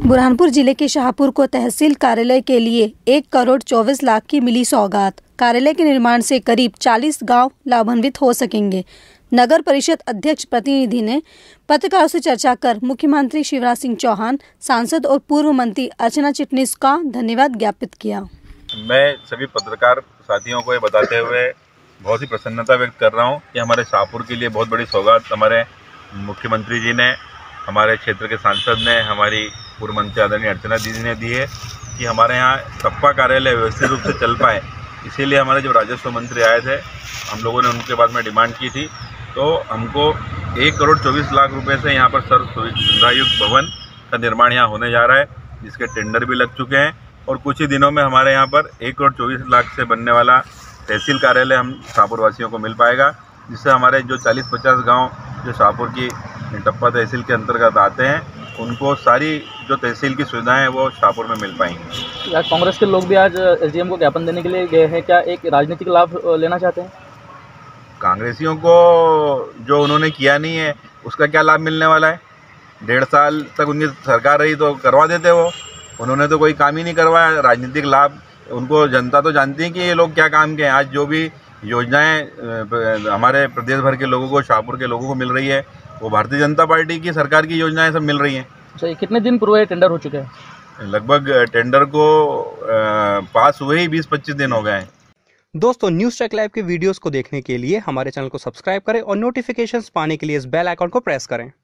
बुरहानपुर जिले के शाहपुर को तहसील कार्यालय के लिए 1,24,00,000 की मिली सौगात। कार्यालय के निर्माण से करीब 40 गांव लाभान्वित हो सकेंगे। नगर परिषद अध्यक्ष प्रतिनिधि ने पत्रकारों से चर्चा कर मुख्यमंत्री शिवराज सिंह चौहान, सांसद और पूर्व मंत्री अर्चना चिटनीस का धन्यवाद ज्ञापित किया। मैं सभी पत्रकार साथियों को ये बताते हुए बहुत ही प्रसन्नता व्यक्त कर रहा हूँ कि हमारे शाहपुर के लिए बहुत बड़ी सौगात हमारे मुख्यमंत्री जी ने, हमारे क्षेत्र के सांसद ने, हमारी पूर्व मंत्री आदरणीय अर्चना दीदी ने दी है कि हमारे यहाँ सपा कार्यालय व्यवस्थित रूप से चल पाए। इसीलिए हमारे जब राजस्व मंत्री आए थे, हम लोगों ने उनके बाद में डिमांड की थी, तो हमको 1,24,00,000 रुपये से यहाँ पर सर्व सुविधायुक्त भवन का निर्माण यहाँ होने जा रहा है, जिसके टेंडर भी लग चुके हैं और कुछ ही दिनों में हमारे यहाँ पर 1,24,00,000 से बनने वाला तहसील कार्यालय हम शाहपुर वासियों को मिल पाएगा, जिससे हमारे जो 40-50 गाँव जो शाहपुर की टप्पा तहसील के अंतर्गत आते हैं, उनको सारी जो तहसील की सुविधाएं हैं वो शाहपुर में मिल पाएंगी। कांग्रेस के लोग भी आज एसडीएम को ज्ञापन देने के लिए गए हैं, क्या एक राजनीतिक लाभ लेना चाहते हैं? कांग्रेसियों को जो उन्होंने किया नहीं है उसका क्या लाभ मिलने वाला है? 1.5 साल तक उनकी सरकार रही तो करवा देते वो, उन्होंने तो कोई काम ही नहीं करवाया। राजनीतिक लाभ उनको जनता तो जानती है कि ये लोग क्या काम के हैं। आज जो भी योजनाएं हमारे प्रदेश भर के लोगों को, शाहपुर के लोगों को मिल रही है, वो भारतीय जनता पार्टी की सरकार की योजनाएं सब मिल रही हैं। अच्छा, कितने दिन पूर्व टेंडर हो चुके हैं? लगभग टेंडर को पास हुए ही 20-25 दिन हो गए हैं। दोस्तों, न्यूज़ ट्रैक लाइव के वीडियोस को देखने के लिए हमारे चैनल को सब्सक्राइब करें और नोटिफिकेशंस पाने के लिए इस बेल आइकॉन को प्रेस करें।